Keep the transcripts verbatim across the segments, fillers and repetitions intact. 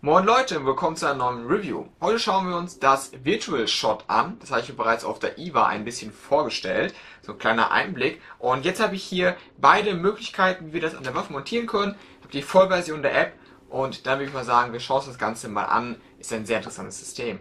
Moin Leute, willkommen zu einer neuen Review. Heute schauen wir uns das Virtual Shot an. Das habe ich mir bereits auf der I W A ein bisschen vorgestellt. So ein kleiner Einblick. Und jetzt habe ich hier beide Möglichkeiten, wie wir das an der Waffe montieren können. Ich habe die Vollversion der App und dann würde ich mal sagen, wir schauen uns das Ganze mal an. Ist ein sehr interessantes System.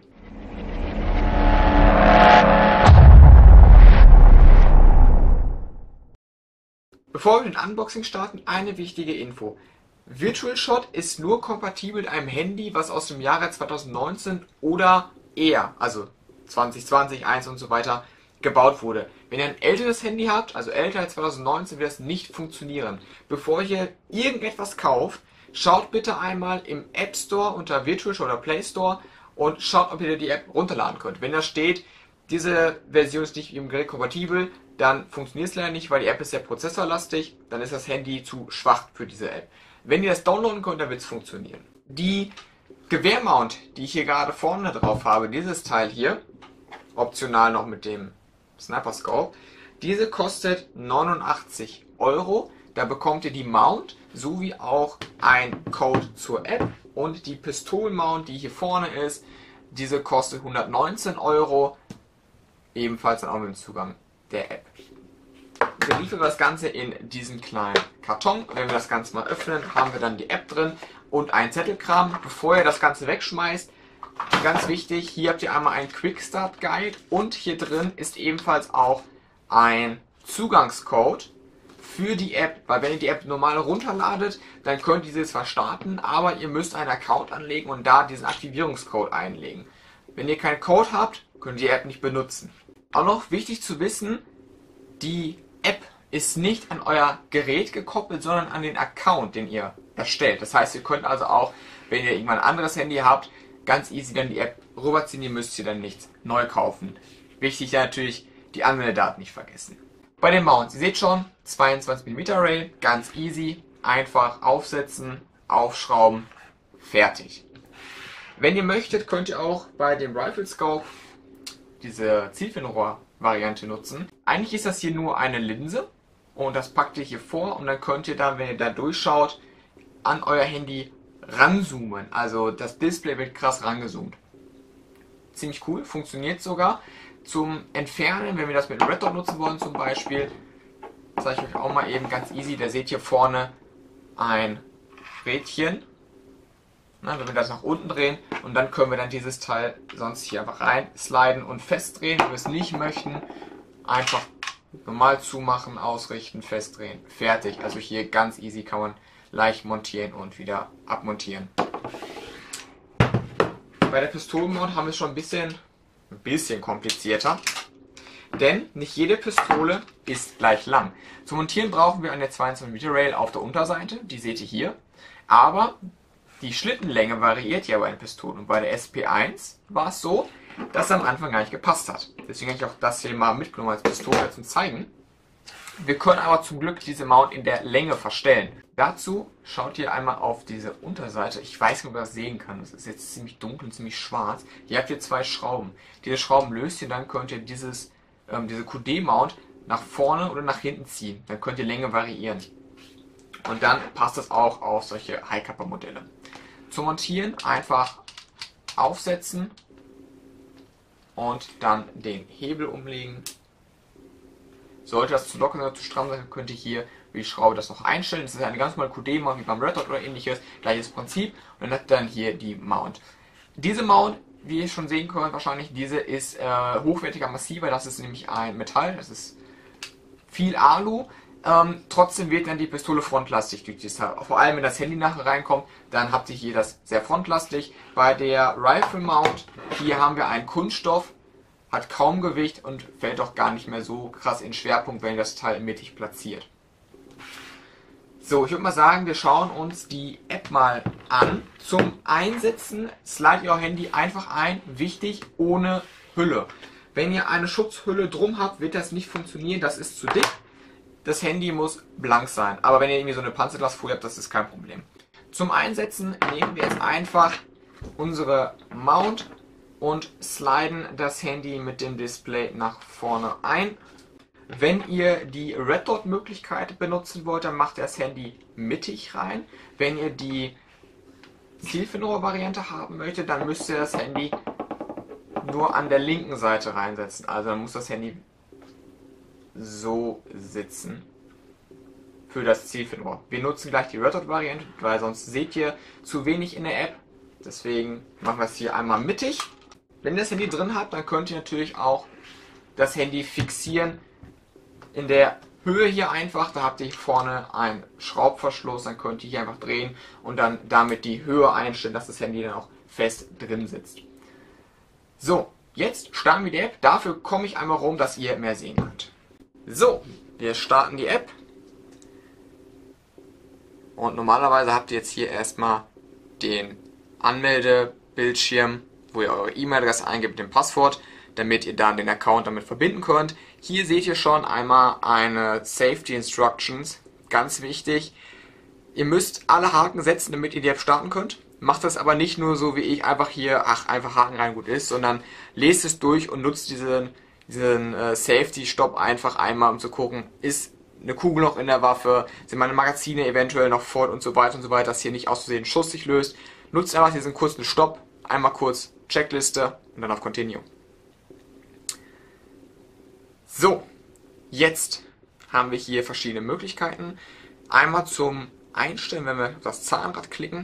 Bevor wir mit dem Unboxing starten, eine wichtige Info. Virtual Shot ist nur kompatibel mit einem Handy, was aus dem Jahre zweitausendneunzehn oder eher, also zwanzig zwanzig, eins und so weiter, gebaut wurde. Wenn ihr ein älteres Handy habt, also älter als zweitausendneunzehn, wird das nicht funktionieren. Bevor ihr irgendetwas kauft, schaut bitte einmal im App Store unter Virtual Shot oder Play Store und schaut, ob ihr die App runterladen könnt. Wenn da steht, diese Version ist nicht mit dem Gerät kompatibel, dann funktioniert es leider nicht, weil die App ist sehr prozessorlastig, dann ist das Handy zu schwach für diese App. Wenn ihr das downloaden könnt, dann wird es funktionieren. Die Gewehrmount, die ich hier gerade vorne drauf habe, dieses Teil hier, optional noch mit dem Sniper Scope, diese kostet neunundachtzig Euro. Da bekommt ihr die Mount sowie auch ein Code zur App und die Pistolenmount, die hier vorne ist, diese kostet hundertneunzehn Euro, ebenfalls dann auch mit dem Zugang der App. Wir liefern das Ganze in diesen kleinen Karton. Wenn wir das Ganze mal öffnen, haben wir dann die App drin und ein Zettelkram. Bevor ihr das Ganze wegschmeißt, ganz wichtig, hier habt ihr einmal einen Quick Start Guide und hier drin ist ebenfalls auch ein Zugangscode für die App, weil wenn ihr die App normal runterladet, dann könnt ihr sie zwar starten, aber ihr müsst einen Account anlegen und da diesen Aktivierungscode einlegen. Wenn ihr keinen Code habt, könnt ihr die App nicht benutzen. Auch noch wichtig zu wissen, die App ist nicht an euer Gerät gekoppelt, sondern an den Account, den ihr erstellt. Das heißt, ihr könnt also auch, wenn ihr irgendwann ein anderes Handy habt, ganz easy dann die App rüberziehen, ihr müsst sie dann nichts neu kaufen. Wichtig natürlich, die Anmeldedaten nicht vergessen. Bei den Mounts, ihr seht schon, zweiundzwanzig Millimeter Rail, ganz easy, einfach aufsetzen, aufschrauben, fertig. Wenn ihr möchtet, könnt ihr auch bei dem Rifle Scope diese Zielfernrohr-Variante nutzen. Eigentlich ist das hier nur eine Linse und das packt ihr hier vor und dann könnt ihr dann, wenn ihr da durchschaut, an euer Handy ranzoomen. Also das Display wird krass rangezoomt. Ziemlich cool, funktioniert sogar. Zum Entfernen, wenn wir das mit Red Dot nutzen wollen zum Beispiel, zeige ich euch auch mal eben ganz easy. Da seht ihr vorne ein Rädchen. Na, wenn wir das nach unten drehen und dann können wir dann dieses Teil sonst hier einfach rein sliden und festdrehen. Wenn wir es nicht möchten, einfach normal zumachen, ausrichten, festdrehen, fertig. Also hier ganz easy kann man leicht montieren und wieder abmontieren. Bei der Pistolenmount haben wir es schon ein bisschen, ein bisschen komplizierter, denn nicht jede Pistole ist gleich lang. Zum Montieren brauchen wir eine zweiundzwanzig Millimeter Rail auf der Unterseite, die seht ihr hier, aber die Schlittenlänge variiert ja bei den Pistolen und bei der S P eins war es so, dass es am Anfang gar nicht gepasst hat. Deswegen habe ich auch das hier mal mitgenommen als Pistole zum Zeigen. Wir können aber zum Glück diese Mount in der Länge verstellen. Dazu schaut ihr einmal auf diese Unterseite. Ich weiß nicht, ob man das sehen kann. Das ist jetzt ziemlich dunkel und ziemlich schwarz. Hier habt ihr zwei Schrauben. Diese Schrauben löst ihr, dann könnt ihr dieses, ähm, diese Q D-Mount nach vorne oder nach hinten ziehen. Dann könnt ihr Länge variieren. Und dann passt das auch auf solche High-Kappa-Modelle. Zum Montieren einfach aufsetzen und dann den Hebel umlegen. Sollte das zu locker oder zu stramm sein, könnt ihr hier wie die Schraube das noch einstellen. Das ist eine ganz normale Q D-Mount wie beim Red Dot oder ähnliches. Gleiches Prinzip. Und dann habt ihr dann hier die Mount. Diese Mount, wie ihr schon sehen könnt, wahrscheinlich, diese ist äh, hochwertiger, massiver. Das ist nämlich ein Metall. Das ist viel Alu. Ähm, trotzdem wird dann die Pistole frontlastig durch dieses Teil. Vor allem wenn das Handy nachher reinkommt, dann habt ihr hier das sehr frontlastig. Bei der Rifle Mount, hier haben wir einen Kunststoff, hat kaum Gewicht und fällt auch gar nicht mehr so krass in den Schwerpunkt, wenn ihr das Teil mittig platziert. So, ich würde mal sagen, wir schauen uns die App mal an. Zum Einsetzen slide ihr euer Handy einfach ein, wichtig, ohne Hülle. Wenn ihr eine Schutzhülle drum habt, wird das nicht funktionieren, das ist zu dick. Das Handy muss blank sein, aber wenn ihr irgendwie so eine Panzerglasfolie habt, das ist kein Problem. Zum Einsetzen nehmen wir jetzt einfach unsere Mount und sliden das Handy mit dem Display nach vorne ein. Wenn ihr die Red Dot Möglichkeit benutzen wollt, dann macht ihr das Handy mittig rein. Wenn ihr die Zielfernrohr-Variante haben möchtet, dann müsst ihr das Handy nur an der linken Seite reinsetzen. Also dann muss das Handy so sitzen für das Zielfernrohr. Wir nutzen gleich die Red Dot Variante, weil sonst seht ihr zu wenig in der App. Deswegen machen wir es hier einmal mittig. Wenn ihr das Handy drin habt, dann könnt ihr natürlich auch das Handy fixieren in der Höhe hier einfach. Da habt ihr vorne einen Schraubverschluss, dann könnt ihr hier einfach drehen und dann damit die Höhe einstellen, dass das Handy dann auch fest drin sitzt. So, jetzt starten wir die App. Dafür komme ich einmal rum, dass ihr mehr sehen könnt. So, wir starten die App. Und normalerweise habt ihr jetzt hier erstmal den Anmeldebildschirm, wo ihr eure E-Mail-Adresse eingebt mit dem Passwort, damit ihr dann den Account damit verbinden könnt. Hier seht ihr schon einmal eine Safety Instructions, ganz wichtig. Ihr müsst alle Haken setzen, damit ihr die App starten könnt. Macht das aber nicht nur so wie ich, einfach hier, ach, einfach Haken rein, gut ist, sondern lest es durch und nutzt diesen, diesen äh, Safety-Stop einfach einmal, um zu gucken, ist eine Kugel noch in der Waffe, sind meine Magazine eventuell noch voll und so weiter und so weiter, dass hier nicht aus Versehen ein Schuss sich löst. Nutzt einfach diesen kurzen Stopp, einmal kurz Checkliste und dann auf Continue. So, jetzt haben wir hier verschiedene Möglichkeiten. Einmal zum Einstellen, wenn wir auf das Zahnrad klicken,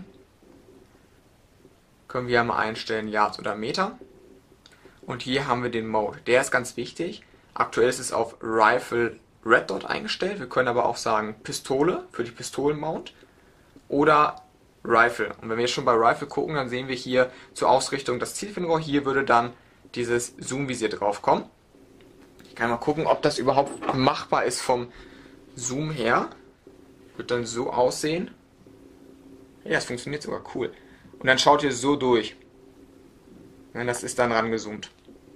können wir einmal einstellen Yards oder Meter. Und hier haben wir den Mode. Der ist ganz wichtig. Aktuell ist es auf Rifle Red Dot eingestellt. Wir können aber auch sagen Pistole für die Pistolen-Mount oder Rifle. Und wenn wir jetzt schon bei Rifle gucken, dann sehen wir hier zur Ausrichtung das Zielfernrohr. Hier würde dann dieses Zoom-Visier drauf kommen. Ich kann mal gucken, ob das überhaupt machbar ist vom Zoom her. Wird dann so aussehen. Ja, es funktioniert sogar cool. Und dann schaut ihr so durch. Ja, das ist dann rangezoomt.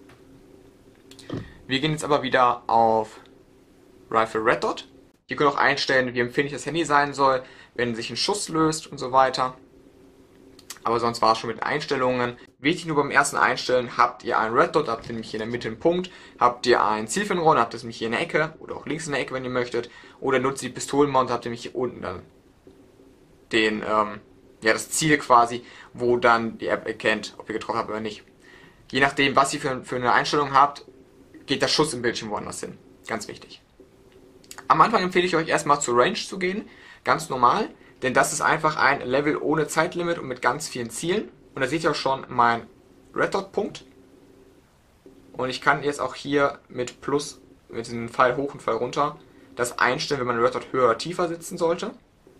Wir gehen jetzt aber wieder auf Rifle Red Dot. Ihr könnt auch einstellen, wie empfindlich das Handy sein soll, wenn sich ein Schuss löst und so weiter. Aber sonst war es schon mit den Einstellungen. Wichtig nur beim ersten Einstellen, habt ihr einen Red Dot, habt ihr nämlich hier in der Mitte einen Punkt, habt ihr ein Zielfernrohr, habt ihr es nämlich hier in der Ecke oder auch links in der Ecke, wenn ihr möchtet. Oder nutzt die Pistolenmount, habt ihr nämlich hier unten dann den, ähm, ja, das Ziel quasi, wo dann die App erkennt, ob ihr getroffen habt oder nicht. Je nachdem, was ihr für, für eine Einstellung habt, geht der Schuss im Bildschirm woanders hin. Ganz wichtig. Am Anfang empfehle ich euch erstmal zur Range zu gehen, ganz normal, denn das ist einfach ein Level ohne Zeitlimit und mit ganz vielen Zielen. Und da seht ihr auch schon meinen Red Dot Punkt. Und ich kann jetzt auch hier mit Plus, mit diesem Pfeil hoch und Pfeil runter, das einstellen, wenn mein Red Dot höher oder tiefer sitzen sollte.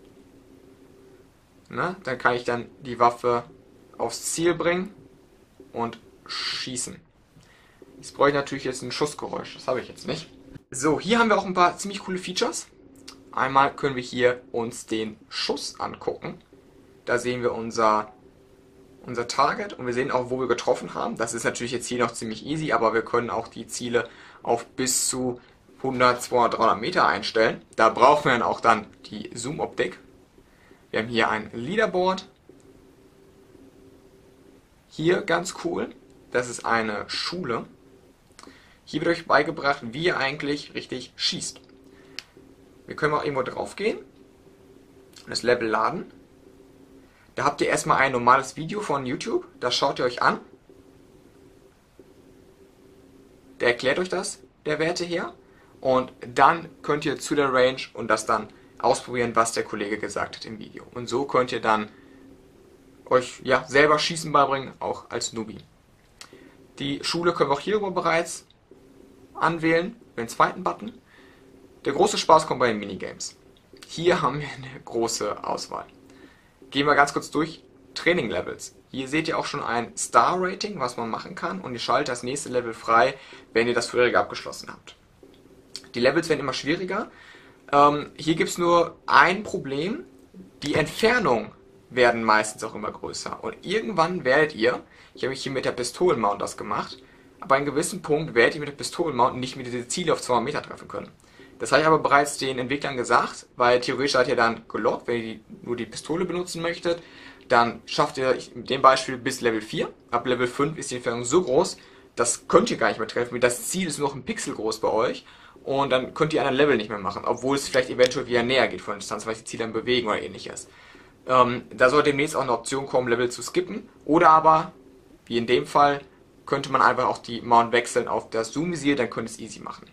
Ne? Dann kann ich dann die Waffe aufs Ziel bringen und schießen. Jetzt brauche ich natürlich jetzt ein Schussgeräusch, das habe ich jetzt nicht. So, hier haben wir auch ein paar ziemlich coole Features. Einmal können wir hier uns den Schuss angucken. Da sehen wir unser, unser Target und wir sehen auch, wo wir getroffen haben. Das ist natürlich jetzt hier noch ziemlich easy, aber wir können auch die Ziele auf bis zu hundert, zweihundert, dreihundert Meter einstellen. Da brauchen wir dann auch dann die Zoom-Optik. Wir haben hier ein Leaderboard. Hier ganz cool, das ist eine Schule. Hier wird euch beigebracht, wie ihr eigentlich richtig schießt. Wir können auch irgendwo drauf gehen und das Level laden. Da habt ihr erstmal ein normales Video von YouTube, das schaut ihr euch an. Der erklärt euch das, der Werte her. Und dann könnt ihr zu der Range und das dann ausprobieren, was der Kollege gesagt hat im Video. Und so könnt ihr dann euch ja selber Schießen beibringen, auch als Newbie. Die Schule können wir auch hierüber bereits anwählen, den zweiten Button. Der große Spaß kommt bei den Minigames. Hier haben wir eine große Auswahl. Gehen wir ganz kurz durch. Training Levels. Hier seht ihr auch schon ein Star Rating, was man machen kann, und ihr schaltet das nächste Level frei, wenn ihr das vorherige abgeschlossen habt. Die Levels werden immer schwieriger. Ähm, hier gibt es nur ein Problem. Die Entfernung werden meistens auch immer größer. Und irgendwann werdet ihr, ich habe hier mit der Pistolenmount das gemacht, aber an einem gewissen Punkt werdet ihr mit der Pistolenmount nicht mehr diese Ziele auf zweihundert Meter treffen können. Das habe ich aber bereits den Entwicklern gesagt, weil theoretisch seid ihr dann gelockt, wenn ihr die, nur die Pistole benutzen möchtet. Dann schafft ihr in dem Beispiel bis Level vier. Ab Level fünf ist die Entfernung so groß, das könnt ihr gar nicht mehr treffen. Das Ziel ist nur noch ein Pixel groß bei euch. Und dann könnt ihr einen Level nicht mehr machen, obwohl es vielleicht eventuell wieder näher geht von der Distanz, weil sich die Ziele dann bewegen oder ähnliches. Ähm, da soll demnächst auch eine Option kommen, Level zu skippen. Oder aber, wie in dem Fall, könnte man einfach auch die Mount wechseln auf das Zoom-Visier, dann könnte es easy machen.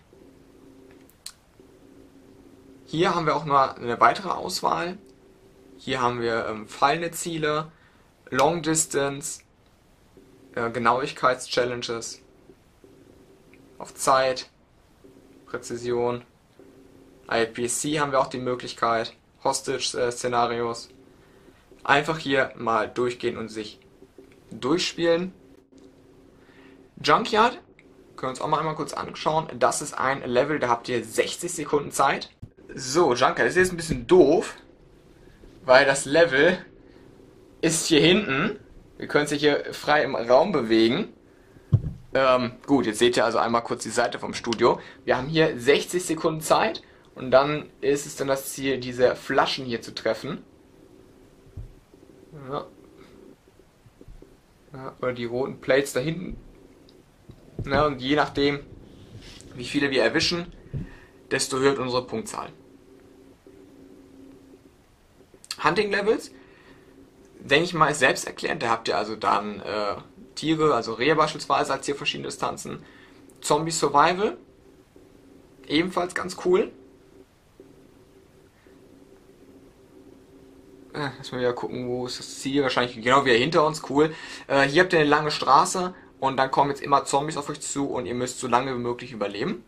Hier haben wir auch noch eine weitere Auswahl. Hier haben wir ähm, fallende Ziele, Long Distance, äh, Genauigkeits-Challenges, auf Zeit, Präzision, I P S C haben wir auch die Möglichkeit, Hostage-Szenarios. Einfach hier mal durchgehen und sich durchspielen. Junkyard, können wir uns auch mal einmal kurz anschauen. Das ist ein Level, da habt ihr sechzig Sekunden Zeit. So, Junkyard, das ist jetzt ein bisschen doof, weil das Level ist hier hinten. Wir können sich hier frei im Raum bewegen. Ähm, gut, jetzt seht ihr also einmal kurz die Seite vom Studio. Wir haben hier sechzig Sekunden Zeit und dann ist es dann das Ziel, diese Flaschen hier zu treffen. Ja. Ja, oder die roten Plates da hinten. Ja, und je nachdem, wie viele wir erwischen, desto höher wird unsere Punktzahl. Hunting Levels, denke ich mal, ist selbsterklärend. Da habt ihr also dann äh, Tiere, also Rehe beispielsweise, als hier verschiedene Distanzen. Zombie Survival, ebenfalls ganz cool. Äh, lass mal wieder gucken, wo ist das Ziel. Wahrscheinlich genau wieder hinter uns, cool. Äh, hier habt ihr eine lange Straße und dann kommen jetzt immer Zombies auf euch zu und ihr müsst so lange wie möglich überleben.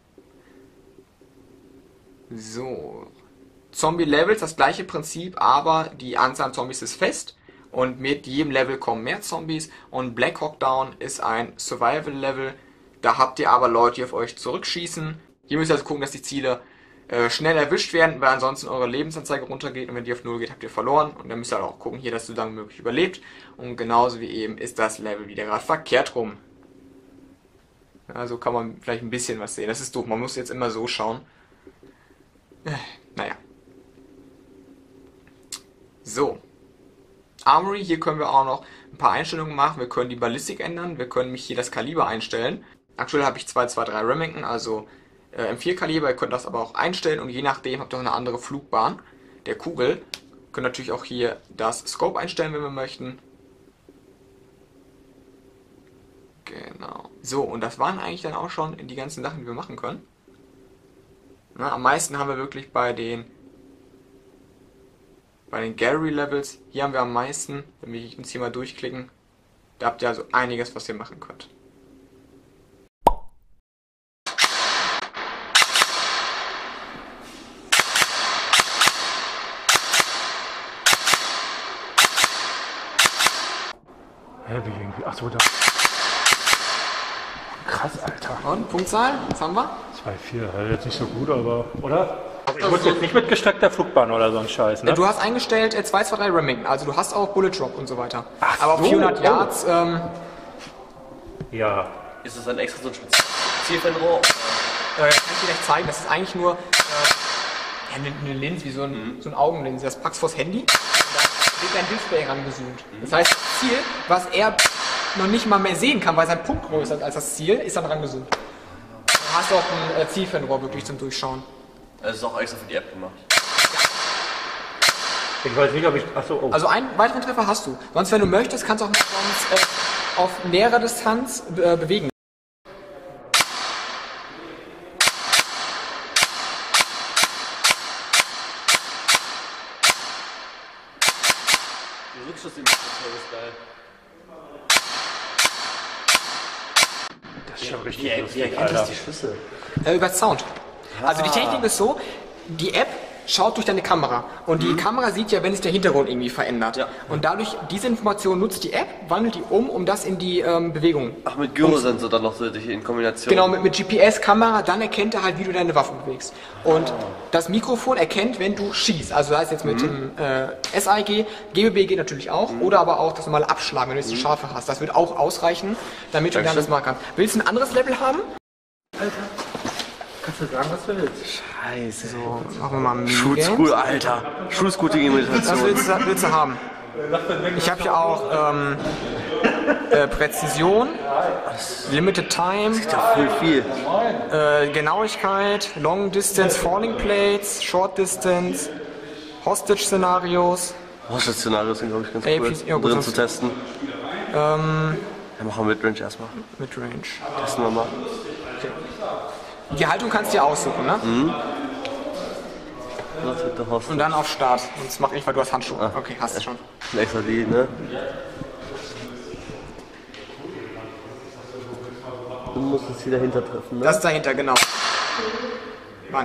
So. Zombie-Levels, das gleiche Prinzip, aber die Anzahl an Zombies ist fest und mit jedem Level kommen mehr Zombies und Black Hawk Down ist ein Survival-Level, da habt ihr aber Leute, die auf euch zurückschießen. Hier müsst ihr also gucken, dass die Ziele äh, schnell erwischt werden, weil ansonsten eure Lebensanzeige runtergeht und wenn die auf null geht, habt ihr verloren und dann müsst ihr halt auch gucken, hier, dass du so lange möglich überlebt und genauso wie eben ist das Level wieder gerade verkehrt rum. Also kann man vielleicht ein bisschen was sehen, das ist doof, man muss jetzt immer so schauen. Äh, naja. So, Armory, hier können wir auch noch ein paar Einstellungen machen. Wir können die Ballistik ändern, wir können mich hier das Kaliber einstellen. Aktuell habe ich zwei zwei drei Remington, also äh, M vier Kaliber, ihr könnt das aber auch einstellen und je nachdem habt ihr auch eine andere Flugbahn der Kugel. Wir können natürlich auch hier das Scope einstellen, wenn wir möchten. Genau. So, und das waren eigentlich dann auch schon die ganzen Sachen, die wir machen können. Na, am meisten haben wir wirklich bei den Bei den Gallery Levels, hier haben wir am meisten, wenn wir uns hier mal durchklicken, da habt ihr also einiges, was ihr machen könnt. Hä, wie irgendwie? Achso, da. Krass, Alter. Und, Punktzahl, was haben wir? zwei vier, jetzt nicht so gut, aber. Oder? Ich muss jetzt nicht mit gestreckter Flugbahn oder so ein Scheiß, ne? Du hast eingestellt äh, zwei zwei drei Remington, also du hast auch Bullet Drop und so weiter. Ach aber auf so, vierhundert oh. Yards, ähm, Ja. Ist das dann extra so ein Zielfernrohr? äh, kann ich dir gleich zeigen, das ist eigentlich nur äh, eine, eine Linse, wie so ein, mhm. so ein Augenlinse. Das packst du vors Handy und da wird dein Display rangezoomt. Mhm. Das heißt, das Ziel, was er noch nicht mal mehr sehen kann, weil sein Punkt größer ist als das Ziel, ist dann rangezoomt. Dann hast du auch ein äh, Zielfernrohr wirklich zum Durchschauen. Das ist auch extra für die App gemacht. Ich weiß nicht, ob ich. Achso, oh. Also einen weiteren Treffer hast du. Sonst, wenn du möchtest, kannst du auch sonst, äh, auf näherer Distanz äh, bewegen. Die Rückschussinformation ist geil. Das ist schon richtig Wie, lustig, wie erkennt Alter. das die Schüsse? Äh, über Sound. Also die Technik ist so, die App schaut durch deine Kamera und die Mhm. Kamera sieht ja, wenn sich der Hintergrund irgendwie verändert. Ja. Und dadurch, diese Information nutzt die App, wandelt die um, um das in die ähm, Bewegung. Ach, mit Gyrosensor dann noch so in Kombination. Genau, mit, mit G P S-Kamera, dann erkennt er halt, wie du deine Waffen bewegst. Und das Mikrofon erkennt, wenn du schießt. Also das heißt jetzt mit dem äh, S I G, G B B geht natürlich auch, oder aber auch das normale Abschlagen, wenn du jetzt die Scharfe hast. Das wird auch ausreichen, damit du dann Dankeschön. das machen kannst. Willst du ein anderes Level haben? Alter. Kannst du sagen, was du willst? Scheiße. So, machen wir mal ein Shoot Minigames. School, Alter. Shoot School Was Imitation. willst du, willst du haben? Ich habe hier auch ähm, äh, Präzision, Limited Time, Viel, viel. äh, Genauigkeit, Long Distance Falling Plates, Short Distance, Hostage Szenarios. Oh, Stationarios sind, glaube ich, ganz Ey, cool, please, ja, gut, drin sonst- zu testen. Ähm, Ja, machen wir Midrange erstmal. Midrange. Testen wir mal. Die Haltung kannst du dir aussuchen, ne? Mhm. Das wird der Host. Und dann auf Start. Und das macht nicht, weil du hast Handschuhe. Ah. Okay, hast du schon. Extra die, ne? Du musst es hier dahinter treffen, ne? Das ist dahinter, genau. Mann.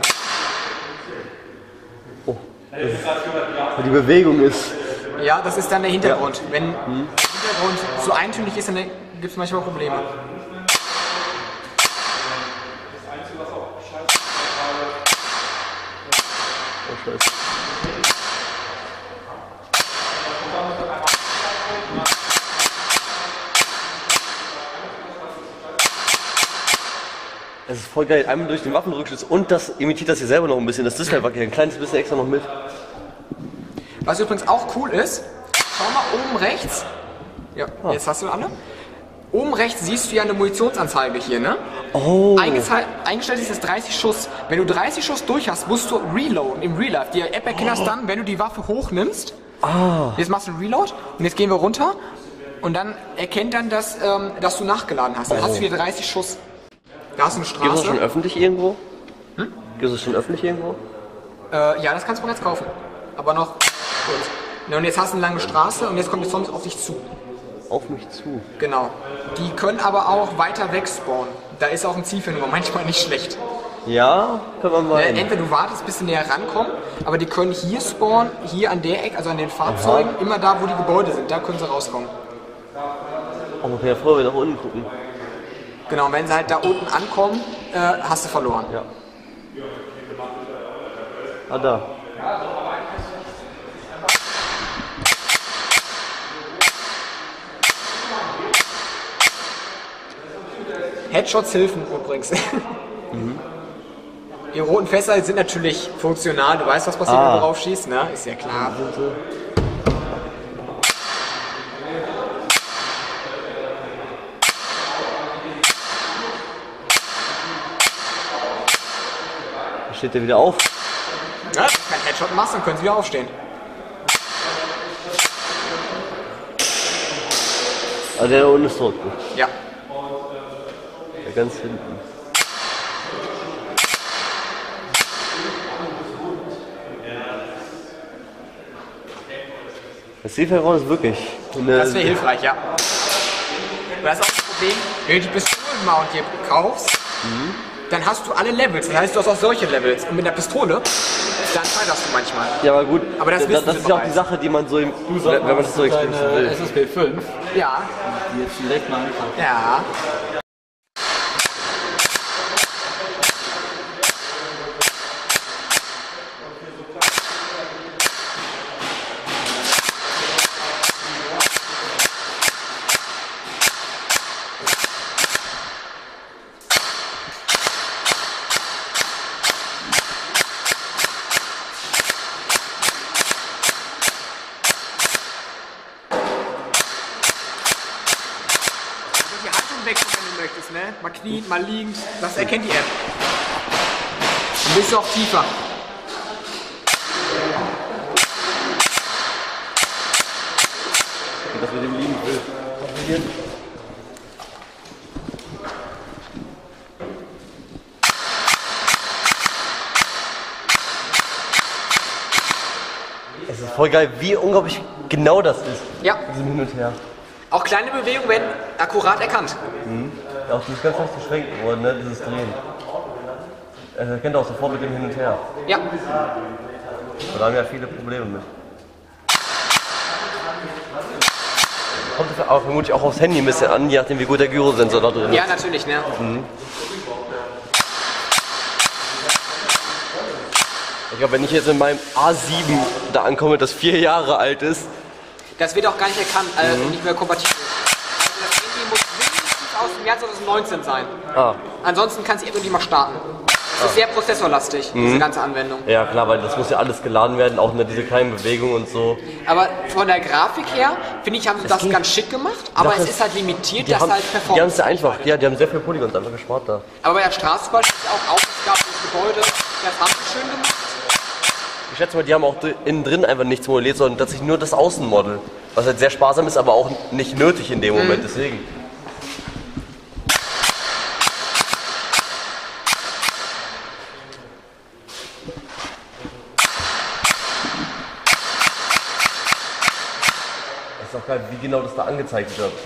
Oh, das ist, weil die Bewegung ist. Ja, das ist dann der Hintergrund. Wenn der Hintergrund zu eintönig ist, dann gibt es manchmal Probleme. Oh, Scheiße. Es ist voll geil. Einmal durch den Waffenrückschluss und das imitiert das hier selber noch ein bisschen. Das Display wackelt ein kleines bisschen extra noch mit. Was übrigens auch cool ist, schau mal oben rechts. Ja, jetzt hast du alle. Oben rechts siehst du ja eine Munitionsanzeige hier, ne? Oh. Eingezei- Eingestellt ist es dreißig Schuss. Wenn du dreißig Schuss durch hast, musst du reloaden im Real Life. Die App erkennt das dann, wenn du die Waffe hochnimmst. Ah. Jetzt machst du einen Reload und jetzt gehen wir runter. Und dann erkennt dann, dass, ähm, dass du nachgeladen hast. Dann hast du wieder dreißig Schuss. Da hast du eine Gibt es das schon Straße. öffentlich irgendwo? Hm? Gibt es das schon öffentlich irgendwo? Äh, ja, das kannst du bereits kaufen. Aber noch kurz. Ja, und jetzt hast du eine lange Straße und jetzt kommt die Zombies auf dich zu. Auf mich zu. Genau. Die können aber auch weiter weg spawnen. Da ist auch ein Zielfernrohr manchmal nicht schlecht. Ja, kann man mal. Äh, entweder du wartest, bis sie näher rankommen, aber die können hier spawnen, hier an der Ecke, also an den Fahrzeugen, Aha. immer da, wo die Gebäude sind, da können sie rauskommen. Oh, man kann ja vorher nach unten gucken. Genau, und wenn sie halt da unten ankommen, äh, hast du verloren. Ja. Ah, da. Headshots helfen übrigens. Mhm. Die roten Fässer sind natürlich funktional. Du weißt, was passiert, Ah. wenn du drauf schießt, ne? Ist ja klar. Da steht der wieder auf. Ja, wenn du keinen Headshot machst, dann können sie wieder aufstehen. Ah, der da unten ist tot. Ja. Der ganz hinten. Das Zielfernrohr ist wirklich. Eine Das wäre hilfreich, ja. Und das ist auch das Problem, wenn du die Pistolenmount hier kaufst, dann hast du alle Levels. Das heißt, du hast auch solche Levels. Und mit der Pistole, dann scheiterst du manchmal. Ja, aber gut. Aber das das, wissen das sie ist ja auch die bereits. Sache, die man so im. Wenn man das so explizit will. S S B fünf, Ja, die jetzt direkt mal anfangen. ja. Die Haltung wechseln, wenn du möchtest, ne? Mal kniend, mal liegend. Das erkennt die App. Dann bist du auch tiefer. Das mit dem lieben will. Es ist voll geil, wie unglaublich genau das ist. Ja. Diesem Hin und Her. Auch kleine Bewegungen werden akkurat erkannt. Auch dieses ganz leicht geschwenkt worden, ne? Dieses Drehen. Er erkennt auch sofort mit dem Hin und Her. Ja. Da haben ja viele Probleme mit. Kommt das auch vermutlich auch aufs Handy ein bisschen an, je nachdem wie gut der Gyrosensor da drin ist. Ja, natürlich, ne? Ich glaube, wenn ich jetzt mit meinem A sieben da ankomme, das vier Jahre alt ist, Das wird auch gar nicht erkannt, also nicht mehr kompatibel. Also das Handy muss mindestens aus dem Jahr zwanzig neunzehn sein. ah, Ansonsten kannst du irgendwie mal starten. Es ist sehr prozessorlastig, diese ganze Anwendung. ja klar, weil das muss ja alles geladen werden, auch mit diese kleinen Bewegungen und so. Aber von der Grafik her, finde ich, haben sie das ging- ganz schick gemacht. Aber Das es ist- ist halt limitiert, Die dass haben halt die haben Performance. es ja einfach, ja, die haben sehr viele Polygons einfach gespart da. Aber bei der Straße zum Beispiel ist auch Aufgabe des Gebäudes, das haben sie schön gemacht. Ich schätze mal, die haben auch innen drin einfach nichts modelliert, sondern tatsächlich nur das Außenmodel. Was halt sehr sparsam ist, aber auch nicht nötig in dem Moment, deswegen. Das ist auch geil, wie genau das da angezeigt wird.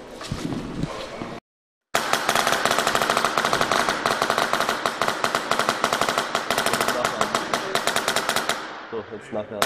So, jetzt nachher.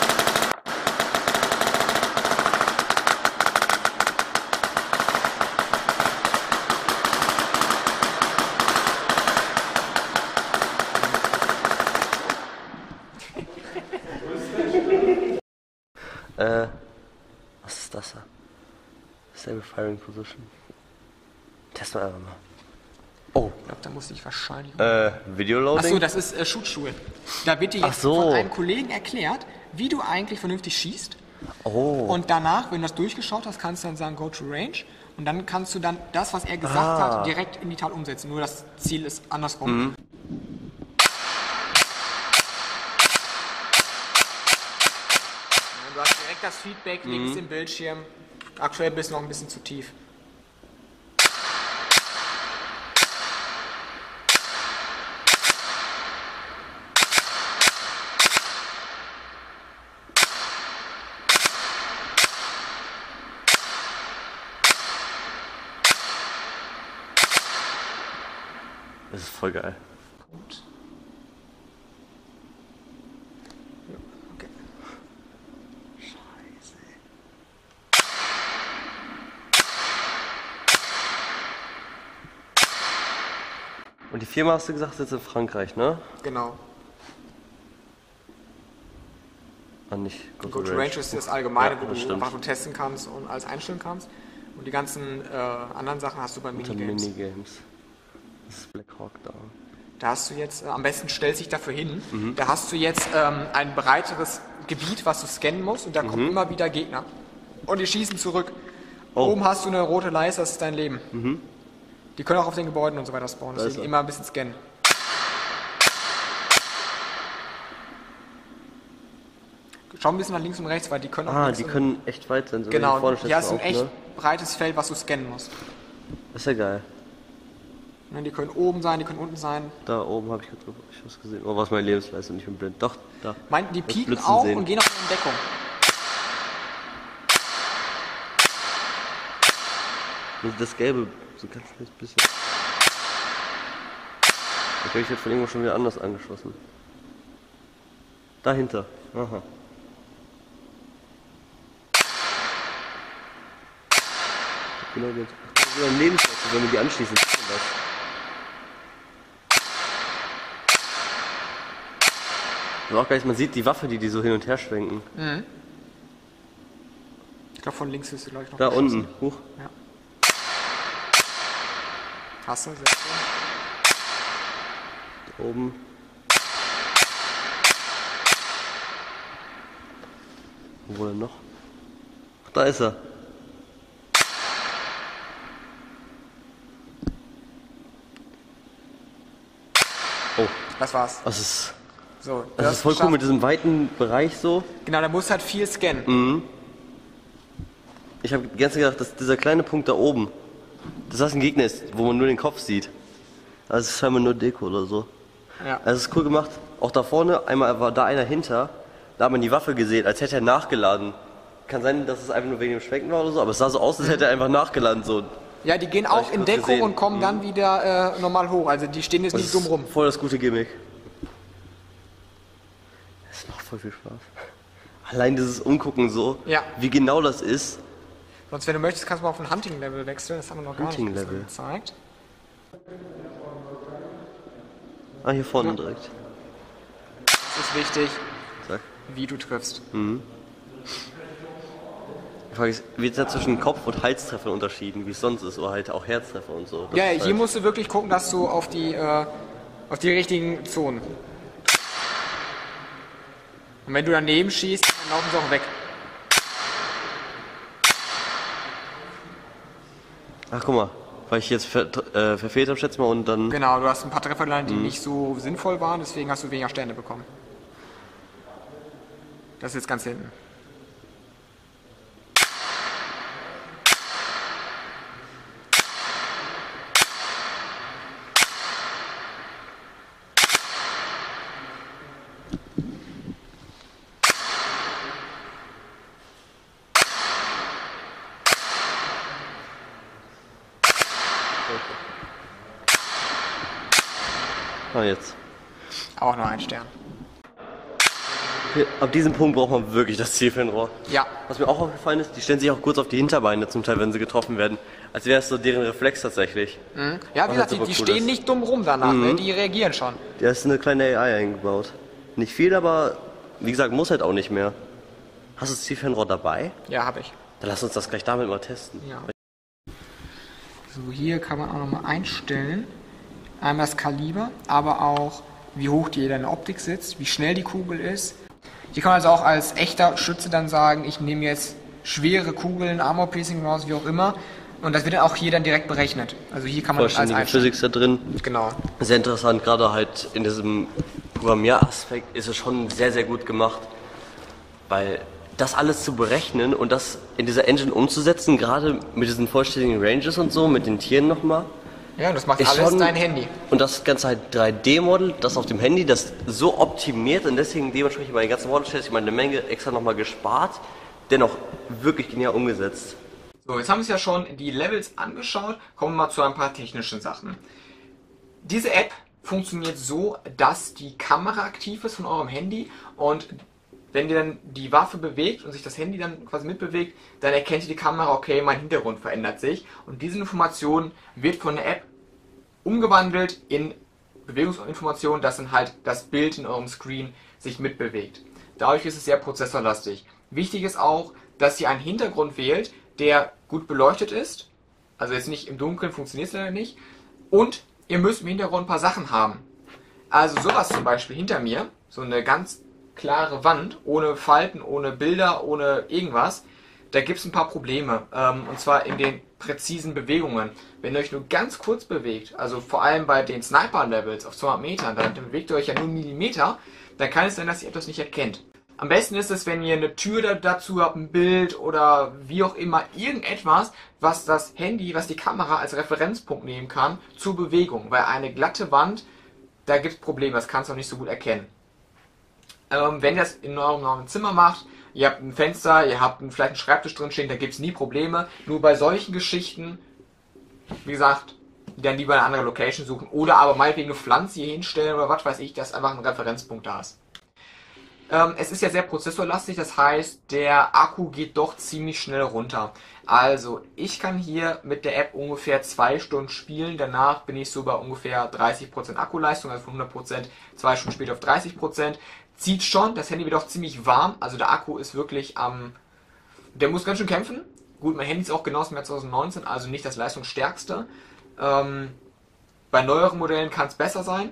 äh, was ist das da? Stable Firing Position. Testen wir einfach mal. Oh. Ich glaube, da muss ich wahrscheinlich... Äh, Video Loading? Achso, das ist äh, Shootstuhl. Da wird dir jetzt so. von einem Kollegen erklärt, wie du eigentlich vernünftig schießt. Oh. Und danach, wenn du das durchgeschaut hast, kannst du dann sagen, go to range. Und dann kannst du dann das, was er gesagt Ah. hat, direkt in die Tat umsetzen. Nur das Ziel ist andersrum. Mhm. Du hast direkt das Feedback links Mhm. im Bildschirm. Aktuell bist du noch ein bisschen zu tief. Das ist voll geil. Gut. Ja, okay. Scheiße. Und die Firma hast du gesagt, sitzt in Frankreich, ne? Genau. Ah, nicht Go Go to Range ist das Allgemeine, Ja, wo das du stimmt. einfach nur testen kannst und alles einstellen kannst. Und die ganzen äh, anderen Sachen hast du bei Unter Minigames. Minigames. Das ist Black Hawk da. Da hast du jetzt, äh, am besten stellst dich dafür hin, Mhm. da hast du jetzt ähm, ein breiteres Gebiet, was du scannen musst und da kommen immer wieder Gegner. Und die schießen zurück. Oh. Oben hast du eine rote Leiste, das ist dein Leben. Mhm. Die können auch auf den Gebäuden und so weiter spawnen, Da ist deswegen er. immer ein bisschen scannen. Schau ein bisschen nach links und rechts, weil die können auch Ah, links die und- können echt weit sein. So Genau, vorne hier hast du ein steht echt auch, ne? breites Feld, was du scannen musst. Das ist ja geil. Ne, Die können oben sein, die können unten sein. Da oben habe ich gerade hab ich was gesehen. Oh, was meine Lebensleistung, ich bin blind. Doch, da. Meinten, die Das pieken Blitzen auch sehen. und gehen auf eine Entdeckung. Das Gelbe, so ganz kleines bisschen. Ich habe ich jetzt von irgendwo schon wieder anders angeschossen. Dahinter. Aha. Genau, die Ach, wieder ein Lebensleistung, wenn wir die anschließen. sieht man das. Aber auch geil, man sieht die Waffe, die die so hin und her schwenken. Ich glaube, von links ist sie gleich noch. Da geschossen. unten. Huch. Ja. Hast du, sehr schön. Da oben. Wo denn noch? Ach, da ist er. Oh, Das war's. das ist, So, du das hast ist voll cool geschafft. mit diesem weiten Bereich so. Genau, da musst du halt viel scannen. Ich habe die ganze Zeit gedacht, dass dieser kleine Punkt da oben, dass das ein Gegner ist, wo man nur den Kopf sieht. Das ist scheinbar nur Deko oder so. Ja. Also es ist cool gemacht. Auch da vorne, einmal war da einer hinter, da hat man die Waffe gesehen, als hätte er nachgeladen. Kann sein, dass es einfach nur wegen dem Schwenken war oder so, aber es sah so aus, als hätte er einfach nachgeladen. So. Ja, die gehen Hab auch ich in kurz Deckung gesehen. und kommen dann wieder äh, normal hoch. Also die stehen jetzt Das nicht dumm rum. ist voll das gute Gimmick. Es macht voll viel Spaß. Allein dieses Umgucken so, Ja. wie genau das ist. Sonst, wenn du möchtest, kannst du mal auf ein Hunting-Level wechseln. Das haben wir noch gar nicht Hunting-Level. gezeigt. Ah, hier vorne Ja. direkt. Das ist wichtig, Sag. wie du triffst. Die Frage ist, wird da zwischen Kopf- und Halstreffer unterschieden, wie es sonst ist, oder halt auch Herztreffer und so? Das Ja, ist hier halt- musst du wirklich gucken, dass du auf die, äh, auf die richtigen Zonen. Und wenn du daneben schießt, dann laufen sie auch weg. Ach, guck mal, weil ich jetzt ver äh, verfehlt habe, schätze mal, und dann... Genau, du hast ein paar Treffer gelandet, die nicht so sinnvoll waren, deswegen hast du weniger Sterne bekommen. Das ist jetzt ganz hinten. Ah, jetzt. Auch nur ein Stern. Okay, ab diesem Punkt braucht man wirklich das Zielfernrohr. Ja. Was mir auch aufgefallen ist, die stellen sich auch kurz auf die Hinterbeine zum Teil, wenn sie getroffen werden. Als wäre es so deren Reflex tatsächlich. Mhm. Ja, wie gesagt, die, super die cool stehen ist. nicht dumm rum danach, ne? Die reagieren schon. Da ist eine kleine A I eingebaut. Nicht viel, aber wie gesagt, muss halt auch nicht mehr. Hast du das Zielfernrohr dabei? Ja, habe ich. Dann lass uns das gleich damit mal testen. Ja. So, hier kann man auch nochmal einstellen. Einmal das Kaliber, aber auch wie hoch die in der Optik sitzt, wie schnell die Kugel ist. Hier kann man also auch als echter Schütze dann sagen, ich nehme jetzt schwere Kugeln, Armor Piercing raus, wie auch immer. Und das wird dann auch hier dann direkt berechnet. Also hier kann man das als Vollständige einstellen. Physics da drin. Genau. Sehr interessant, gerade halt in diesem Programmieraspekt ist es schon sehr, sehr gut gemacht. Weil das alles zu berechnen und das in dieser Engine umzusetzen, gerade mit diesen vollständigen Ranges und so, mit den Tieren nochmal. Ja, das macht Ist alles schon- dein Handy. Und das Ganze halt drei D-Model, das auf dem Handy, das so optimiert und deswegen dementsprechend meine ganzen Model stellt sich meine Menge extra nochmal gespart, dennoch wirklich genial umgesetzt. So, jetzt haben wir uns ja schon die Levels angeschaut. Kommen wir mal zu ein paar technischen Sachen. Diese App funktioniert so, dass die Kamera aktiv ist von eurem Handy und wenn ihr dann die Waffe bewegt und sich das Handy dann quasi mitbewegt, dann erkennt ihr die Kamera, okay, mein Hintergrund verändert sich und diese Information wird von der App umgewandelt in Bewegungsinformationen, dass dann halt das Bild in eurem Screen sich mitbewegt. Dadurch ist es sehr prozessorlastig. Wichtig ist auch, dass ihr einen Hintergrund wählt, der gut beleuchtet ist, also jetzt nicht im Dunkeln, funktioniert es leider nicht, und ihr müsst im Hintergrund ein paar Sachen haben. Also sowas zum Beispiel hinter mir, so eine ganz klare Wand, ohne Falten, ohne Bilder, ohne irgendwas, da gibt es ein paar Probleme. Ähm, und zwar in den präzisen Bewegungen. Wenn ihr euch nur ganz kurz bewegt, also vor allem bei den Sniper-Levels auf zweihundert Metern, dann bewegt ihr euch ja nur einen Millimeter, dann kann es sein, dass ihr etwas nicht erkennt. Am besten ist es, wenn ihr eine Tür da- dazu habt, ein Bild oder wie auch immer, irgendetwas, was das Handy, was die Kamera als Referenzpunkt nehmen kann zur Bewegung. Weil eine glatte Wand, da gibt es Probleme, das kannst du auch nicht so gut erkennen. Ähm, wenn ihr das in eurem neuen Zimmer macht, ihr habt ein Fenster, ihr habt vielleicht einen Schreibtisch drin stehen, da gibt es nie Probleme. Nur bei solchen Geschichten, wie gesagt, dann lieber eine andere Location suchen oder aber meinetwegen eine Pflanze hier hinstellen oder was weiß ich, dass einfach ein Referenzpunkt da ist. Ähm, es ist ja sehr prozessorlastig, das heißt, der Akku geht doch ziemlich schnell runter. Also, ich kann hier mit der App ungefähr zwei Stunden spielen, danach bin ich so bei ungefähr dreißig Prozent Akkuleistung, also von hundert Prozent zwei Stunden später auf dreißig Prozent. Zieht schon, das Handy wird auch ziemlich warm, also der Akku ist wirklich am... Der muss ganz schön kämpfen. Gut, mein Handy ist auch genau aus dem Jahr zwanzig neunzehn, also nicht das leistungsstärkste. Ähm, bei neueren Modellen kann es besser sein,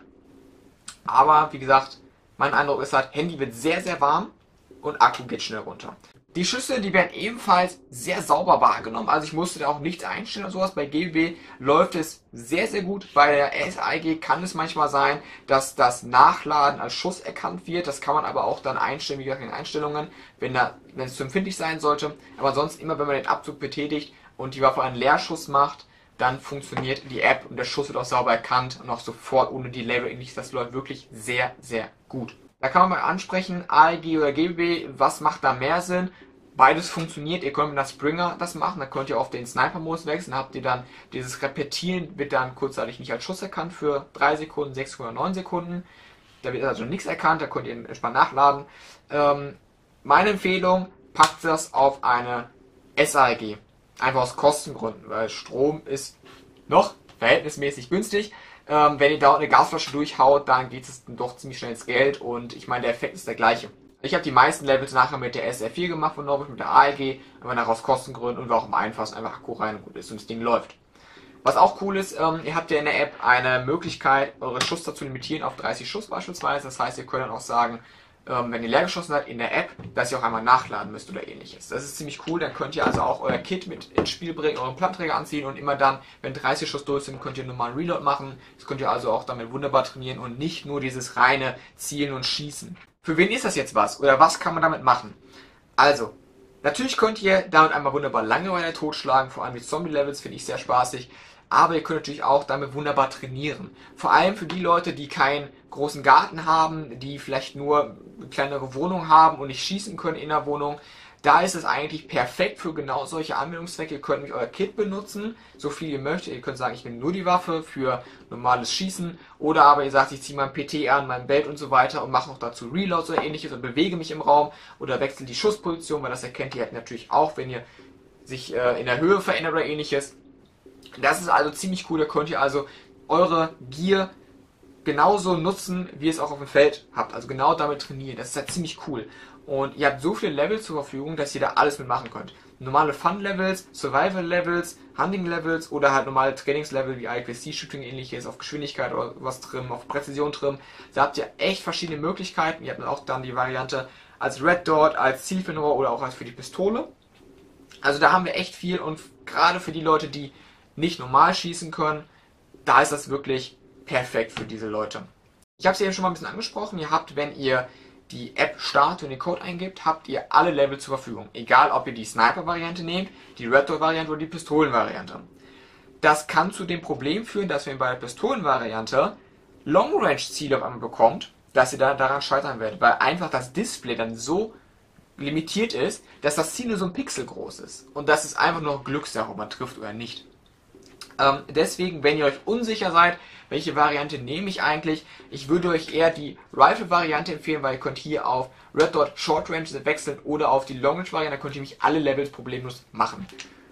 aber wie gesagt, mein Eindruck ist halt, Handy wird sehr, sehr warm und Akku geht schnell runter. Die Schüsse, die werden ebenfalls sehr sauber wahrgenommen, also ich musste da auch nichts einstellen oder sowas. Bei G B B läuft es sehr, sehr gut. Bei der S I G kann es manchmal sein, dass das Nachladen als Schuss erkannt wird. Das kann man aber auch dann einstellen, wie gesagt, in den Einstellungen, wenn, da, wenn es zu empfindlich sein sollte. Aber sonst immer, wenn man den Abzug betätigt und die Waffe einen Leerschuss macht, dann funktioniert die App und der Schuss wird auch sauber erkannt und auch sofort ohne Delay oder ähnliches. Das läuft wirklich sehr, sehr gut. Da kann man mal ansprechen, A E G oder G B B, was macht da mehr Sinn? Beides funktioniert, ihr könnt mit einer Springer das machen, dann könnt ihr auf den Sniper-Modus wechseln, habt ihr dann dieses Repetieren, wird dann kurzzeitig nicht als Schuss erkannt für drei Sekunden, sechs Sekunden, neun Sekunden. Da wird also nichts erkannt, da könnt ihr entspannt nachladen. Ähm, meine Empfehlung, packt das auf eine S A E G. Einfach aus Kostengründen, weil Strom ist noch verhältnismäßig günstig. Ähm, wenn ihr da eine Gasflasche durchhaut, dann geht es doch ziemlich schnell ins Geld und ich meine, der Effekt ist der gleiche. Ich habe die meisten Levels nachher mit der S R vier gemacht von Norwich, mit der A E G, aber nach aus Kostengründen und war auch am einfachsten, einfach Akku rein und gut ist und das Ding läuft. Was auch cool ist, ähm, ihr habt ja in der App eine Möglichkeit, eure Schuss zu limitieren auf dreißig Schuss beispielsweise. Das heißt, ihr könnt dann auch sagen, ähm, wenn ihr leer geschossen seid in der App, dass ihr auch einmal nachladen müsst oder ähnliches. Das ist ziemlich cool, dann könnt ihr also auch euer Kit mit ins Spiel bringen, euren Plattenträger anziehen und immer dann, wenn dreißig Schuss durch sind, könnt ihr einen normalen Reload machen. Das könnt ihr also auch damit wunderbar trainieren und nicht nur dieses reine Zielen und Schießen. Für wen ist das jetzt was? Oder was kann man damit machen? Also, natürlich könnt ihr damit einmal wunderbar Langeweile totschlagen, vor allem die Zombie-Levels finde ich sehr spaßig, aber ihr könnt natürlich auch damit wunderbar trainieren. Vor allem für die Leute, die keinen großen Garten haben, die vielleicht nur eine kleinere Wohnung haben und nicht schießen können in der Wohnung. Da ist es eigentlich perfekt für genau solche Anwendungszwecke. Ihr könnt nämlich euer Kit benutzen, so viel ihr möchtet. Ihr könnt sagen, ich nehme nur die Waffe für normales Schießen. Oder aber ihr sagt, ich ziehe mein P T an, mein Belt und so weiter und mache noch dazu Reloads oder ähnliches und bewege mich im Raum. Oder wechsle die Schussposition, weil das erkennt ihr halt natürlich auch, wenn ihr sich äh, in der Höhe verändert oder ähnliches. Das ist also ziemlich cool. Da könnt ihr also eure Gear genauso nutzen, wie ihr es auch auf dem Feld habt. Also genau damit trainieren. Das ist halt ziemlich cool. Und ihr habt so viele Levels zur Verfügung, dass ihr da alles mitmachen könnt. Normale Fun-Levels, Survival-Levels, Hunting-Levels oder halt normale Trainingslevel wie I Q S C-Shooting ähnliches, auf Geschwindigkeit oder was trimmen, auf Präzision trimmen. Da habt ihr echt verschiedene Möglichkeiten. Ihr habt dann auch dann die Variante als Red Dot, als Zielfernrohr oder auch als für die Pistole. Also da haben wir echt viel und gerade für die Leute, die nicht normal schießen können, da ist das wirklich perfekt für diese Leute. Ich habe es eben schon mal ein bisschen angesprochen. Ihr habt, wenn ihr die App startet und den Code eingibt, habt ihr alle Level zur Verfügung. Egal, ob ihr die Sniper-Variante nehmt, die Red Dot-Variante oder die Pistolen-Variante. Das kann zu dem Problem führen, dass wenn ihr bei der Pistolen-Variante Long-Range-Ziele auf einmal bekommt, dass ihr dann daran scheitern werdet, weil einfach das Display dann so limitiert ist, dass das Ziel nur so ein Pixel groß ist. Und das ist einfach nur Glückssache, ob man trifft oder nicht. Ähm, deswegen, wenn ihr euch unsicher seid, welche Variante nehme ich eigentlich, ich würde euch eher die Rifle-Variante empfehlen, weil ihr könnt hier auf Red Dot Short Range wechseln oder auf die Long Range-Variante, da könnt ihr nämlich alle Levels problemlos machen.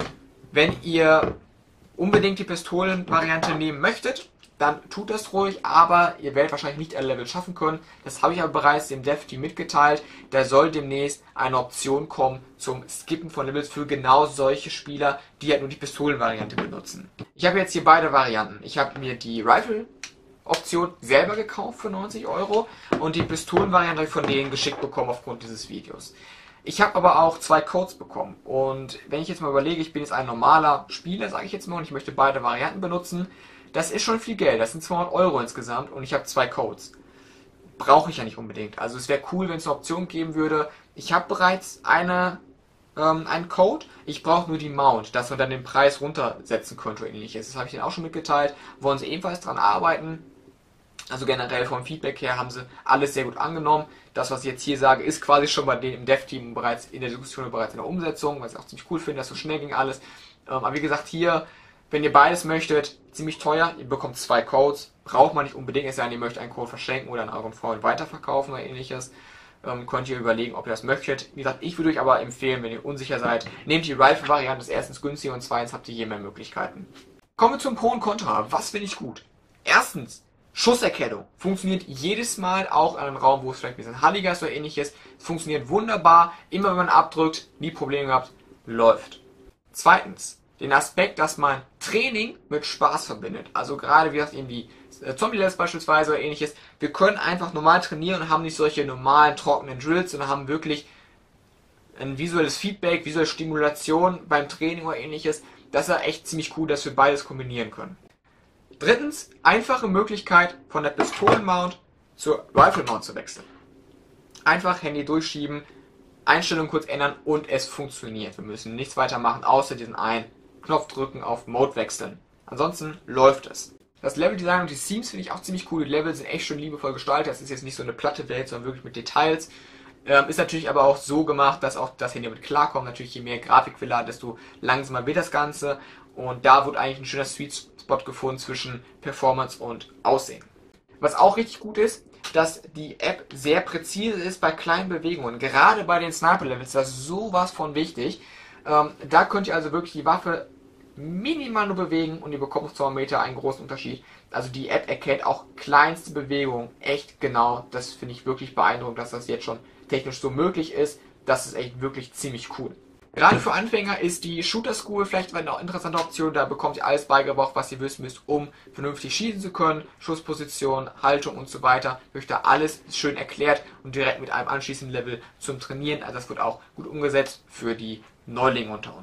Wenn ihr unbedingt die Pistolen-Variante nehmen möchtet, dann tut das ruhig, aber ihr werdet wahrscheinlich nicht alle Level schaffen können. Das habe ich aber bereits dem Dev-Team mitgeteilt. Da soll demnächst eine Option kommen zum Skippen von Levels für genau solche Spieler, die halt nur die Pistolen-Variante benutzen. Ich habe jetzt hier beide Varianten. Ich habe mir die Rifle-Option selber gekauft für neunzig Euro und die Pistolen-Variante habe ich von denen geschickt bekommen aufgrund dieses Videos. Ich habe aber auch zwei Codes bekommen und wenn ich jetzt mal überlege, ich bin jetzt ein normaler Spieler, sage ich jetzt mal, und ich möchte beide Varianten benutzen, das ist schon viel Geld, das sind zweihundert Euro insgesamt und ich habe zwei Codes. Brauche ich ja nicht unbedingt. Also es wäre cool, wenn es eine Option geben würde. Ich habe bereits eine, ähm, einen Code, ich brauche nur die Mount, dass man dann den Preis runtersetzen könnte oder ähnliches. Das habe ich denen auch schon mitgeteilt, wollen sie ebenfalls dran arbeiten. Also generell vom Feedback her haben sie alles sehr gut angenommen. Das, was ich jetzt hier sage, ist quasi schon bei denen im Dev-Team bereits in der Diskussion, bereits in der Umsetzung, was ich auch ziemlich cool finde, dass so schnell ging alles. Ähm, aber wie gesagt, hier, wenn ihr beides möchtet, ziemlich teuer, ihr bekommt zwei Codes, braucht man nicht unbedingt, es sei denn, ihr möchtet einen Code verschenken oder an euren Freund weiterverkaufen oder ähnliches, ähm, könnt ihr überlegen, ob ihr das möchtet. Wie gesagt, ich würde euch aber empfehlen, wenn ihr unsicher seid, nehmt die Rifle-Variante, das ist erstens günstiger und zweitens habt ihr hier mehr Möglichkeiten. Kommen wir zum Pro und Contra, was finde ich gut? Erstens, Schusserkennung funktioniert jedes Mal, auch in einem Raum, wo es vielleicht ein bisschen halliger ist oder ähnliches, es funktioniert wunderbar, immer wenn man abdrückt, nie Probleme gehabt, läuft. Zweitens, den Aspekt, dass man Training mit Spaß verbindet. Also gerade, wie gesagt, eben die Zombie-Levels beispielsweise oder ähnliches. Wir können einfach normal trainieren und haben nicht solche normalen, trockenen Drills, sondern haben wirklich ein visuelles Feedback, visuelle Stimulation beim Training oder ähnliches. Das ist ja echt ziemlich cool, dass wir beides kombinieren können. Drittens, einfache Möglichkeit, von der Pistolen-Mount zur Rifle-Mount zu wechseln. Einfach Handy durchschieben, Einstellungen kurz ändern und es funktioniert. Wir müssen nichts weiter machen, außer diesen einen Knopf drücken, auf Mode wechseln. Ansonsten läuft es. Das Leveldesign und die Themes finde ich auch ziemlich cool. Die Level sind echt schön liebevoll gestaltet. Das ist jetzt nicht so eine platte Welt, sondern wirklich mit Details. Ähm, ist natürlich aber auch so gemacht, dass auch das Handy damit klarkommt. Natürlich, je mehr Grafik will er, desto langsamer wird das Ganze. Und da wird eigentlich ein schöner Sweet Spot gefunden zwischen Performance und Aussehen. Was auch richtig gut ist, dass die App sehr präzise ist bei kleinen Bewegungen. Gerade bei den Sniper-Levels, das ist sowas von wichtig. Ähm, da könnt ihr also wirklich die Waffe minimal nur bewegen und ihr bekommt auf zwei Meter einen großen Unterschied. Also die App erkennt auch kleinste Bewegungen echt genau. Das finde ich wirklich beeindruckend, dass das jetzt schon technisch so möglich ist. Das ist echt wirklich ziemlich cool. Gerade für Anfänger ist die Shooter School vielleicht eine interessante Option. Da bekommt ihr alles beigebracht, was ihr wissen müsst, um vernünftig schießen zu können. Schussposition, Haltung und so weiter. Euch da alles schön erklärt und direkt mit einem anschließenden Level zum Trainieren. Also das wird auch gut umgesetzt für die Neulinge unter uns.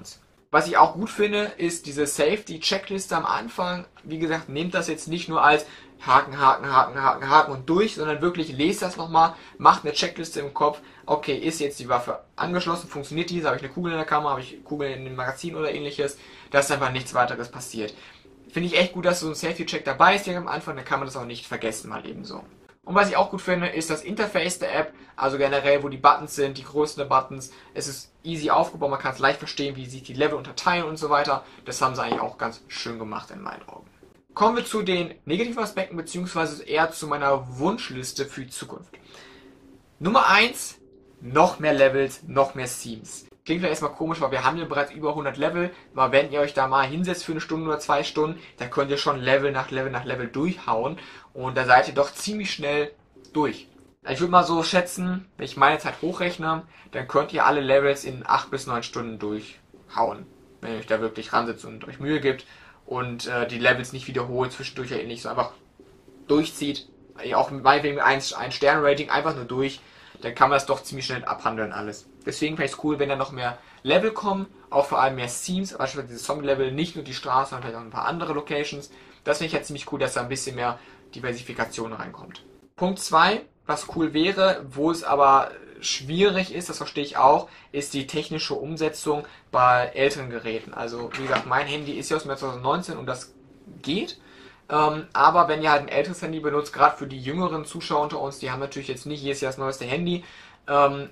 Was ich auch gut finde, ist diese Safety-Checkliste am Anfang. Wie gesagt, nehmt das jetzt nicht nur als Haken, Haken, Haken, Haken, Haken und durch, sondern wirklich lest das nochmal, macht eine Checkliste im Kopf. Okay, ist jetzt die Waffe angeschlossen, funktioniert diese, habe ich eine Kugel in der Kamera, habe ich Kugeln in dem Magazin oder ähnliches, dass einfach nichts weiteres passiert. Finde ich echt gut, dass so ein Safety-Check dabei ist hier am Anfang, dann kann man das auch nicht vergessen, mal eben so. Und was ich auch gut finde, ist das Interface der App, also generell, wo die Buttons sind, die Größen der Buttons. Es ist easy aufgebaut, man kann es leicht verstehen, wie sich die Level unterteilen und so weiter. Das haben sie eigentlich auch ganz schön gemacht in meinen Augen. Kommen wir zu den negativen Aspekten, beziehungsweise eher zu meiner Wunschliste für die Zukunft. Nummer eins, noch mehr Levels, noch mehr Themes. Klingt vielleicht erstmal komisch, weil wir haben ja bereits über hundert Level, aber wenn ihr euch da mal hinsetzt für eine Stunde oder zwei Stunden, dann könnt ihr schon Level nach Level nach Level durchhauen und da seid ihr doch ziemlich schnell durch. Ich würde mal so schätzen, wenn ich meine Zeit hochrechne, dann könnt ihr alle Levels in acht bis neun Stunden durchhauen, wenn ihr euch da wirklich ransitzt und euch Mühe gibt und äh, die Levels nicht wiederholt, zwischendurch ja nicht so einfach durchzieht, auch meinetwegen mit ein Stern-Rating einfach nur durch, dann kann man das doch ziemlich schnell abhandeln alles. Deswegen finde ich es cool, wenn da noch mehr Level kommen, auch vor allem mehr Themes, beispielsweise dieses Zombie-Level, nicht nur die Straße, sondern vielleicht auch ein paar andere Locations. Das finde ich ja ziemlich cool, dass da ein bisschen mehr Diversifikation reinkommt. Punkt zwei, was cool wäre, wo es aber schwierig ist, das verstehe ich auch, ist die technische Umsetzung bei älteren Geräten. Also wie gesagt, mein Handy ist ja aus dem Jahr zwanzig neunzehn und das geht. Ähm, aber wenn ihr halt ein älteres Handy benutzt, gerade für die jüngeren Zuschauer unter uns, die haben natürlich jetzt nicht jedes Jahr das neueste Handy, ähm,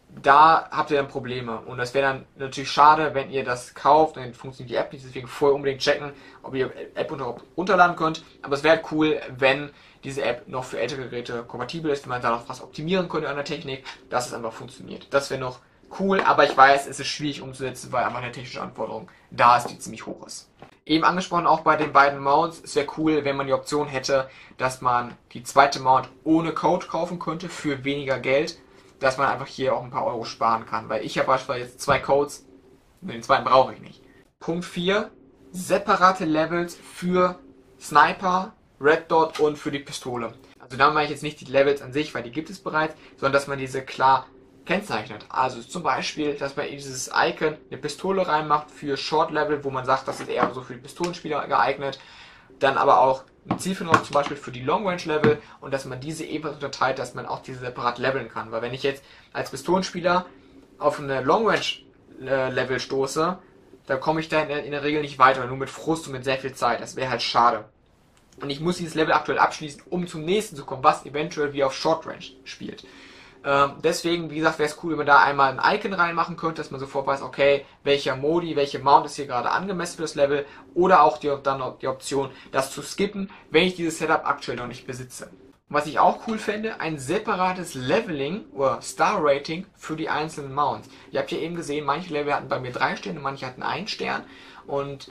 da habt ihr dann Probleme. Und das wäre dann natürlich schade, wenn ihr das kauft, dann funktioniert die App nicht, deswegen vorher unbedingt checken, ob ihr App überhaupt runterladen könnt. Aber es wäre halt cool, wenn diese App noch für ältere Geräte kompatibel ist, wenn man da noch was optimieren könnte an der Technik, dass es einfach funktioniert. Das wäre noch cool, aber ich weiß, es ist schwierig umzusetzen, weil einfach eine technische Anforderung da ist, die ziemlich hoch ist. Eben angesprochen auch bei den beiden Mounts, es wäre cool, wenn man die Option hätte, dass man die zweite Mount ohne Code kaufen könnte für weniger Geld, dass man einfach hier auch ein paar Euro sparen kann, weil ich habe beispielsweise jetzt zwei Codes, und den zweiten brauche ich nicht. Punkt vier, separate Levels für Sniper, Red Dot und für die Pistole. Also da meine ich jetzt nicht die Levels an sich, weil die gibt es bereits, sondern dass man diese klar kennzeichnet. Also zum Beispiel, dass man in dieses Icon eine Pistole reinmacht für Short Level, wo man sagt, das ist eher so für die Pistolenspieler geeignet. Dann aber auch ein Zielfernrohr zum Beispiel für die Long Range Level und dass man diese ebenfalls unterteilt, dass man auch diese separat leveln kann. Weil wenn ich jetzt als Pistolenspieler auf eine Long Range Level stoße, dann komme ich da in der, in der Regel nicht weiter, nur mit Frust und mit sehr viel Zeit. Das wäre halt schade. Und ich muss dieses Level aktuell abschließen, um zum nächsten zu kommen, was eventuell wie auf Short Range spielt. Ähm, deswegen, wie gesagt, wäre es cool, wenn man da einmal ein Icon reinmachen könnte, dass man sofort weiß, okay, welcher Modi, welche Mount ist hier gerade angemessen für das Level, oder auch die, dann noch die Option, das zu skippen, wenn ich dieses Setup aktuell noch nicht besitze. Und was ich auch cool fände, ein separates Leveling oder Star Rating für die einzelnen Mounts. Ihr habt ja eben gesehen, manche Level hatten bei mir drei Sterne, manche hatten einen Stern und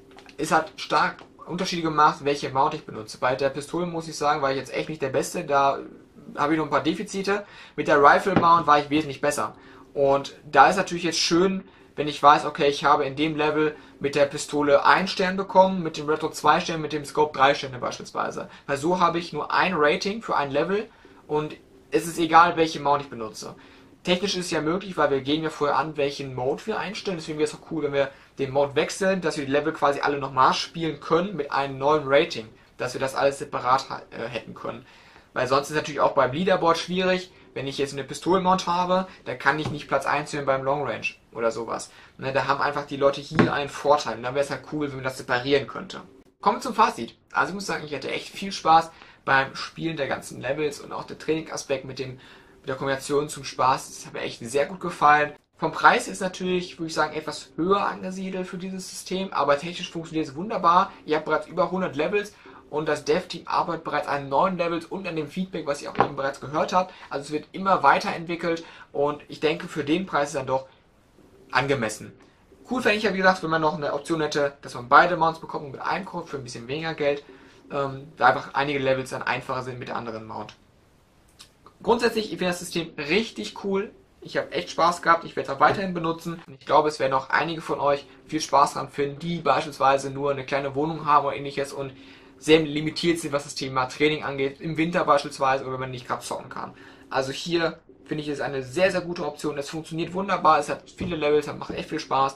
es hat stark Unterschiede gemacht, welche Mount ich benutze. Bei der Pistole muss ich sagen, war ich jetzt echt nicht der Beste, da habe ich noch ein paar Defizite. Mit der Rifle Mount war ich wesentlich besser. Und da ist natürlich jetzt schön, wenn ich weiß, okay, ich habe in dem Level mit der Pistole einen Stern bekommen, mit dem Red Dot zwei Sterne, mit dem Scope drei Sterne beispielsweise. Weil so habe ich nur ein Rating für ein Level und es ist egal, welche Mount ich benutze. Technisch ist es ja möglich, weil wir gehen ja vorher an, welchen Mode wir einstellen. Deswegen wäre es auch cool, wenn wir den Mode wechseln, dass wir die Level quasi alle nochmal spielen können mit einem neuen Rating. Dass wir das alles separat äh, hätten können. Weil sonst ist es natürlich auch beim Leaderboard schwierig, wenn ich jetzt eine Pistolenmount habe, dann kann ich nicht Platz eins werden beim Long Range oder sowas. Ne, da haben einfach die Leute hier einen Vorteil. Und dann wäre es halt cool, wenn man das separieren könnte. Kommen wir zum Fazit. Also ich muss sagen, ich hatte echt viel Spaß beim Spielen der ganzen Levels und auch der Training-Aspekt mit, dem, mit der Kombination zum Spaß. Das hat mir echt sehr gut gefallen. Vom Preis ist natürlich, würde ich sagen, etwas höher angesiedelt für dieses System, aber technisch funktioniert es wunderbar. Ihr habt bereits über hundert Levels. Und das Dev-Team arbeitet bereits an neuen Levels und an dem Feedback, was ihr auch eben bereits gehört habt. Also es wird immer weiterentwickelt und ich denke, für den Preis ist er doch angemessen. Cool fände ich ja, wie gesagt, wenn man noch eine Option hätte, dass man beide Mounts bekommt mit einem Code für ein bisschen weniger Geld. Ähm, da einfach einige Levels dann einfacher sind mit der anderen Mount. Grundsätzlich, ich finde das System richtig cool. Ich habe echt Spaß gehabt, ich werde es auch weiterhin benutzen. Und ich glaube, es werden auch einige von euch viel Spaß dran finden, die beispielsweise nur eine kleine Wohnung haben oder ähnliches und sehr limitiert sind, was das Thema Training angeht, im Winter beispielsweise oder wenn man nicht gerade zocken kann. Also hier finde ich es eine sehr, sehr gute Option. Es funktioniert wunderbar, es hat viele Levels, es macht echt viel Spaß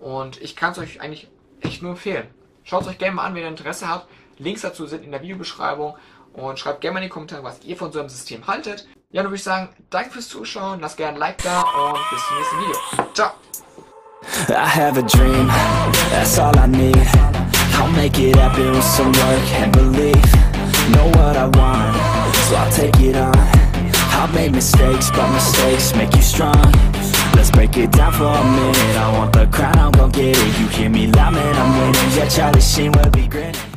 Und ich kann es euch eigentlich echt nur empfehlen. Schaut es euch gerne mal an, wenn ihr Interesse habt. Links dazu sind in der Videobeschreibung. Und schreibt gerne mal in die Kommentare, was ihr von so einem System haltet. Ja, dann würde ich sagen, danke fürs Zuschauen, lasst gerne ein Like da und bis zum nächsten Video. Ciao! I have a dream, that's all I need. I'll make it happen with some work and belief. Know what I want, so I'll take it on. I've made mistakes, but mistakes make you strong. Let's break it down for a minute. I want the crown, I'm gon' get it. You hear me loud, man, I'm winning. Yeah, Charlie Sheen will be grinning.